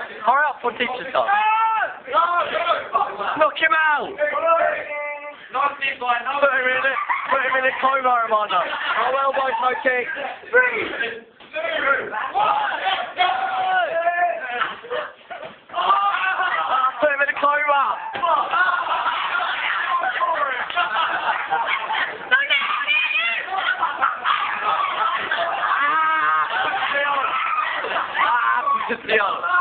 Hurry up for teacher's time. Knock him out! Put him in a coma, Armando. No elbows, no kicks. 3, 2, 1. Put him in a coma. Leon.